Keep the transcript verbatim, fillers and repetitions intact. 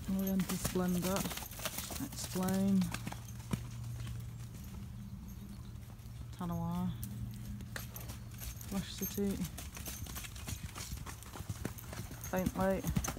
Oriental Splendour, Explain, Tanawar, Flash City, Faint Light.